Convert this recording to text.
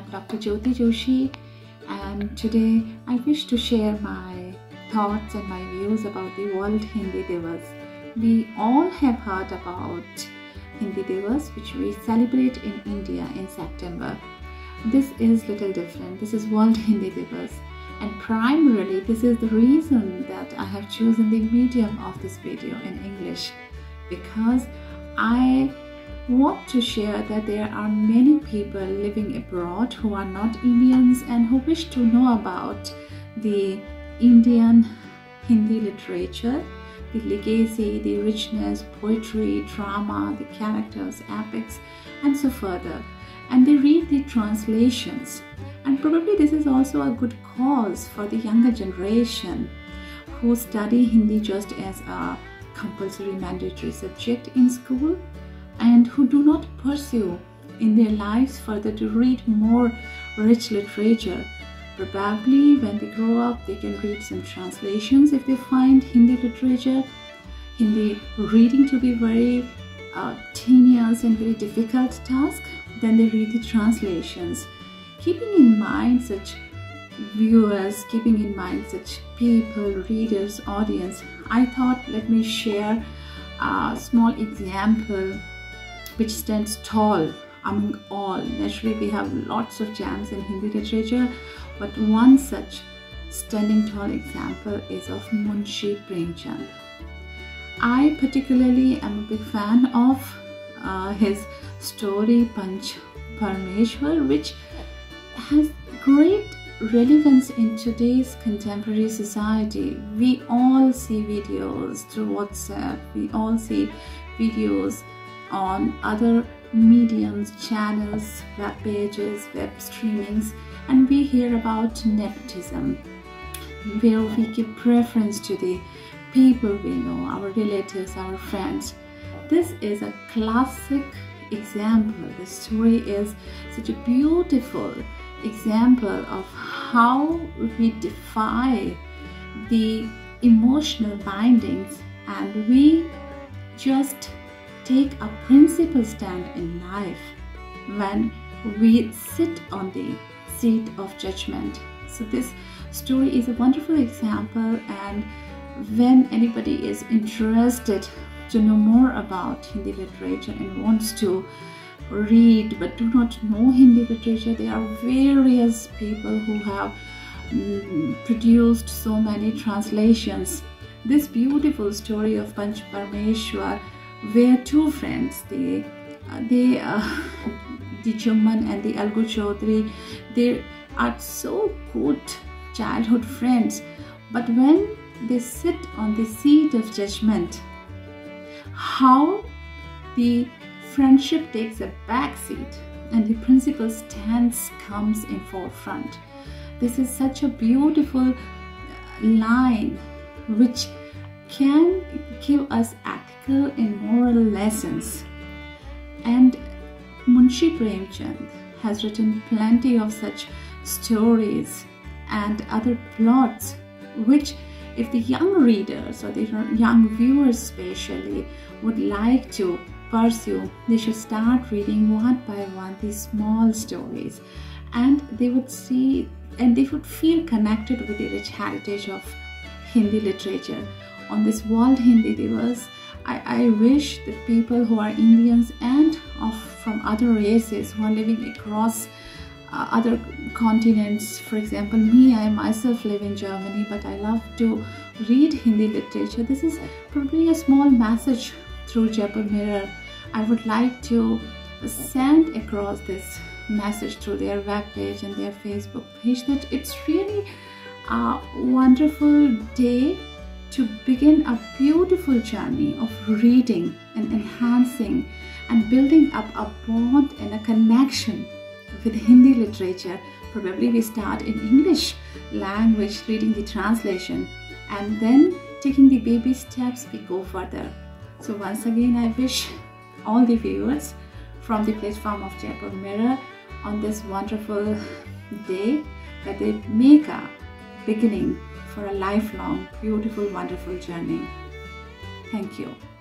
I'm Dr. Jyoti Joshi, and today I wish to share my thoughts and my views about the World Hindi Divas. We all have heard about Hindi Divas, which we celebrate in India in September. This is little different. This is World Hindi Divas, and primarily this is the reason that I have chosen the medium of this video in English, because I want to share that there are many people living abroad who are not Indians and who wish to know about the Indian Hindi literature, the legacy, the richness, poetry, drama, the characters, epics, and so further. And they read the translations. And probably this is also a good cause for the younger generation who study Hindi just as a compulsory mandatory subject in school, and who do not pursue in their lives further to read more rich literature. Probably when they grow up, they can read some translations if they find Hindi literature, Hindi reading to be very tedious and very difficult task. Then they read the translations. Keeping in mind such viewers, keeping in mind such people, readers, audience, I thought let me share a small example which stands tall among all. Naturally, we have lots of gems in Hindi literature, but one such standing tall example is of Munshi Premchand. I particularly am a big fan of his story Panch Parmeshwar, which has great relevance in today's contemporary society. We all see videos through WhatsApp, we all see videos on other mediums, channels, web pages, web streamings, and we hear about nepotism, where we give preference to the people we know, our relatives, our friends. This is a classic example. The story is such a beautiful example of how we defy the emotional bindings and we just take a principled stand in life when we sit on the seat of judgment. So this story is a wonderful example, and when anybody is interested to know more about Hindi literature and wants to read but do not know Hindi literature, there are various people who have produced so many translations. This beautiful story of Panch Parmeshwar, where two friends, the Jumman and the Algu Chaudhary, they are so good childhood friends, but when they sit on the seat of judgment, how the friendship takes a back seat and the principal stance comes in forefront. This is such a beautiful line which can give us ethical and moral lessons. And Munshi Premchand has written plenty of such stories and other plots which, if the young readers or the young viewers especially would like to pursue, they should start reading one by one these small stories, and they would see and they would feel connected with the rich heritage of Hindi literature. On this World Hindi Divas, I wish that people who are Indians and from other races who are living across other continents, for example me, I myself live in Germany, but I love to read Hindi literature. This is probably a small message through Jaipur Mirror. I would like to send across this message through their web page and their Facebook page, that it's really a wonderful day to begin a beautiful journey of reading and enhancing and building up a bond and a connection with Hindi literature. Probably we start in English language, reading the translation, and then taking the baby steps, we go further. So once again, I wish all the viewers from the platform of Jaipur Mirror on this wonderful day that they make a beginning for a lifelong, beautiful, wonderful journey. Thank you.